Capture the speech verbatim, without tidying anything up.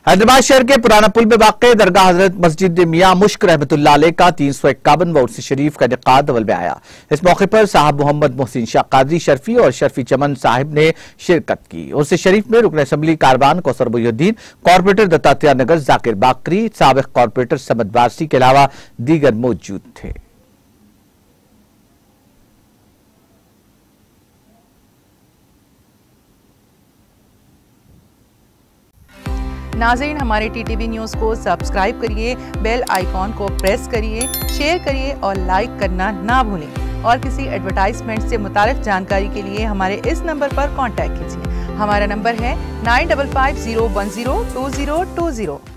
हैदराबाद शहर के पुराना पुल में वाक़ दरगाह हजरत मस्जिद मियां मुश्क रहमतुल्लाह अलैह का तीन सौ इक्यावन व उर्स शरीफ का इनेकाद अमल में आया। इस मौके पर साहब मोहम्मद मोहसिन शाह कादरी शर्फी और शर्फी चमन साहिब ने शिरकत की। उर्स शरीफ में रुकन असम्बली कारवान कौसर मुहिउद्दीन, कॉरपोरेटर दत्तात्रेय नगर जाकिर बाकरी, साबिक कॉरपोरेटर समद वारसी के अलावा दीगर मौजूद थे। नाज़रीन, हमारे टीटीवी न्यूज़ को सब्सक्राइब करिए, बेल आइकॉन को प्रेस करिए, शेयर करिए और लाइक करना ना भूलें। और किसी एडवर्टाइजमेंट से मुताल्लिक़ जानकारी के लिए हमारे इस नंबर पर कांटेक्ट कीजिए। हमारा नंबर है nine five five zero one zero two zero two zero.